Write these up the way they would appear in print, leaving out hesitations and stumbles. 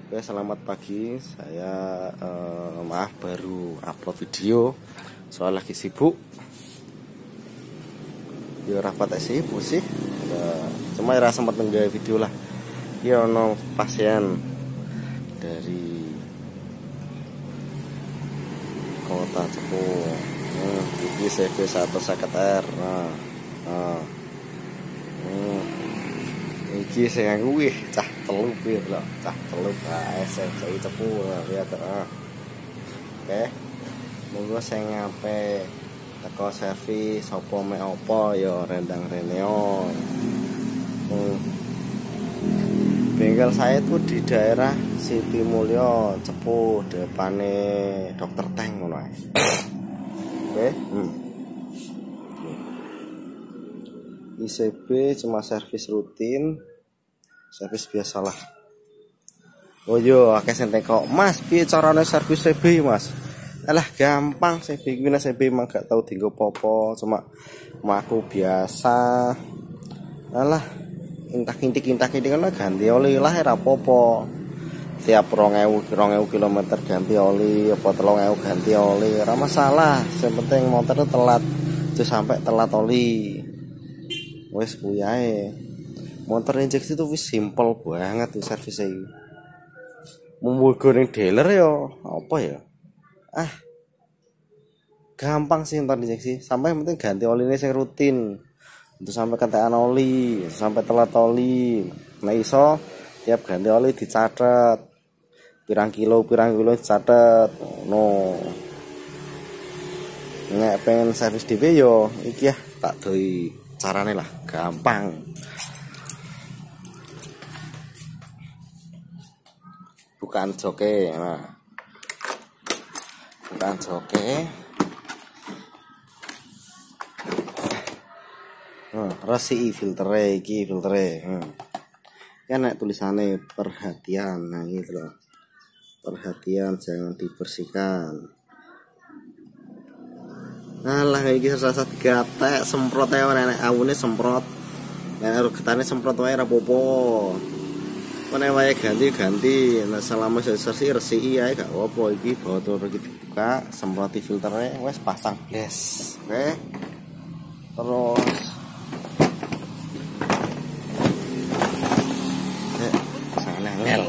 Oke, selamat pagi. Saya maaf baru upload video soal lagi sibuk. Ya rapat sibuk sih. Cuma ya sempat nggak video lah. Ya ono pasien dari kota Cepu. Ini CB150R. Iki sing aku wih cah telu piye lho, cah telu SMCI Cepu ya ta. Oke. Monggo sing ngape teko servis sapa mek apa ya rendang reneo. Bengkel saya itu di daerah Siti Mulyo Cepu, depane Dokter Tank ngono ae. Oke. ICB cuma servis rutin, servis biasalah. Oh yo, akeh sing kok, Mas, piye carane servis CB, Mas? Alah gampang, CB kuwi CB emang gak tau dienggo popo, cuma aku biasa. Alah, intak-intik kan ganti oli lah ora apa-apa. Tiap 2000 km ganti oli, apa 3000 ganti oli, ora masalah. Yang penting motor telat, itu sampai telat oli. Wes kuwi ae. Motor injeksi itu wis simpel banget tuh servisnya. Mumulgo ning dealer ya apa ya? Gampang sih motor injeksi. Sampai yang penting ganti oline sing rutin. Untuk sampai ketekan oli, sampai telat oli. Nah iso tiap ganti oli dicatet. Pirang kilo dicatet. No. Nek pengen servis dhewe yo iki ya tak doi carane lah, gampang. Bukan joke, nah. Bukan joke. Resi filtere iki filtere. Kan nek tulisane perhatian, nah gitu loh. Perhatian jangan dibersihkan. Alah iki rasa gatek semprot ae nek awune semprot. Nek getane semprot wae ora apa-apa. Nek wae ganti. Nek selama resiki ae gak apa-apa iki botol iki dibuka, semproti filternya wes pasang blas. Oke. Terus sana ngel.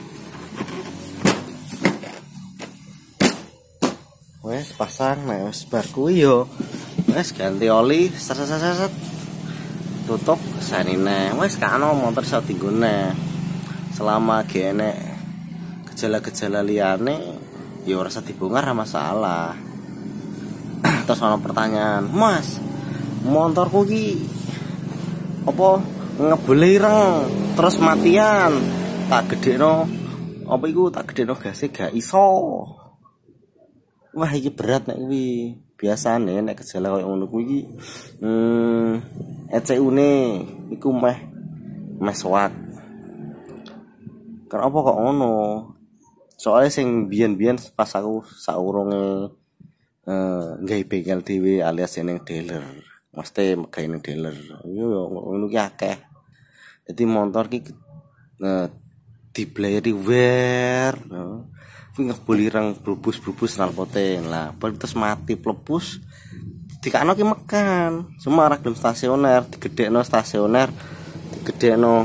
Wes pasang, nah wes bar kuwi yo. Wes ganti oli, set. Tutup sanine. Wes kano motor iso dinggone. Selama gene gejala-gejala liyane ya ora usah dibongkar masalah. Terus ana pertanyaan, "Mas, motorku ki apa ngebule ireng terus matian. Tak gedekno apa iku tak gedekno gase gak iso." Wah iki berat nek kuwi. Biasane nek gejala koyo ngono kuwi iki ECU-ne iku meh soak. Kenapa kok ngono? Soalnya sing biyen-biyen pas aku saurunge nggawe bengkel dhewe alias ning dealer. Mesti megawe ning dealer. Yo ngono ki akeh. Dadi motor ki diblayeri wear. Kuwi ngebulirang brubus nalpote. Lah, terus mati plepus. Dikakno ki mekan. Cuma ora gelem stasioner, digedhekno stasioner, digedhekno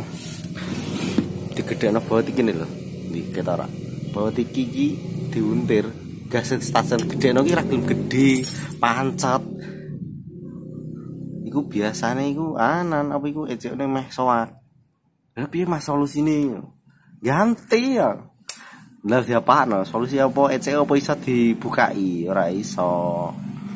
baut iki lho. Iki ketok ora. Baut iki diuntir. Gas stasiun gedhekno ki ora gelem gedhe, pancet. Iku biasane iku anan apa iku ejekne meh soak. Lah piye Mas solusine? Ganti ya. Lah diapakno? Solusi apa? ECU apa iso dibukai? Ora iso.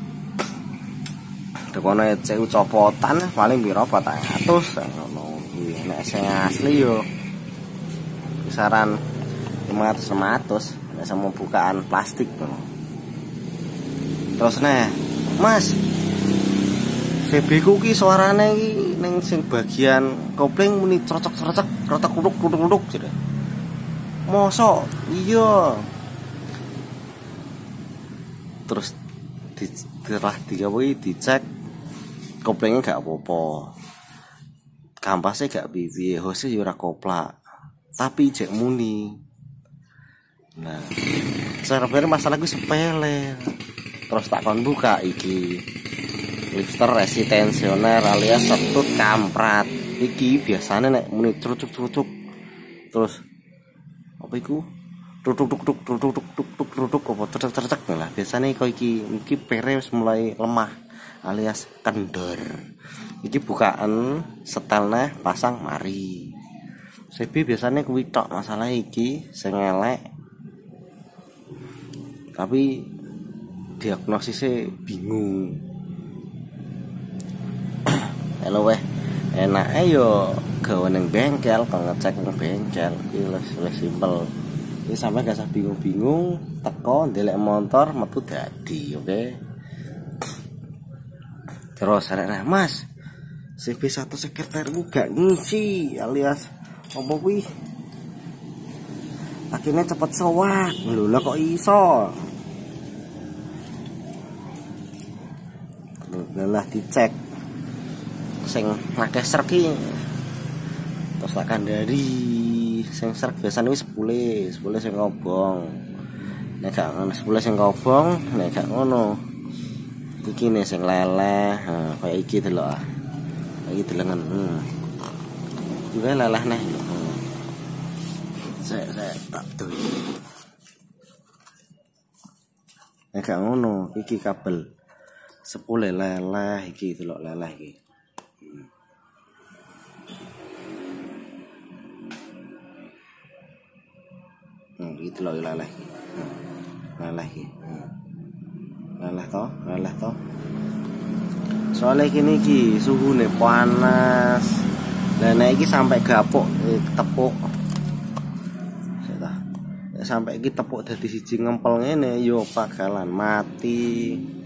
Tekono ECU copotan paling piro 400 ngono kuwi. Nek sing asli yo kisaran 500 nek sama bukaan plastik ngono. Terus Mas, CB ku ki suarane ki ning sing bagian kopling muni crocok-crocok, krotok-kruduk jare. Mosok iya. Terus dicek koplingnya gak apa-apa, kampasnya gak piye, hose ya ora koplak, tapi jek muni Nah, sebenarnya masalah gue sepele. Terus tak kon buka iki lifter resistensioner alias setut kamprat. Iki biasanya nek muni trucuk-trucuk. Terus apa iku? Truk apa cecek-cecek lah. Biasanya kok iki pere wis mulai lemah alias kendor. Iki bukaan setelnya pasang mari. CB biasanya kuwi tok masalah iki sing elek. Tapi diagnosisnya bingung. Halo weh, enake yo gawe ning bengkel, kok ngecek ning bengkel. Iki wis simpel. Iki sampe gak usah bingung-bingung, teko ndelek motor metu dadi, oke. Terus arek Mas, CB1 sekretarmu gak ngisi alias apa kuwi? Akhirnya cepet sowak. Lho lah kok iso? Lah dicek sing akeh serk iki. Terus tak kandhani sing serk biasane wis 10 sing ngobong. Nek gak ngono 10 sing ngobong, nek gak ngono iki nih sing leleh. Nah, kayak iki delok ah. Iki delengen. Juga leleh nih. Saya tak tuh. Nek gak ngono iki kabel 10 leleh iki delok leleh iki. Gitu loh leleh iki. Leleh iki. Leleh to. Soalnya gini iki suhune panas. Lah nek iki sampai gapuk tepuk. Sampai iki tepuk dadi siji ngempel ngene yo bakalan mati.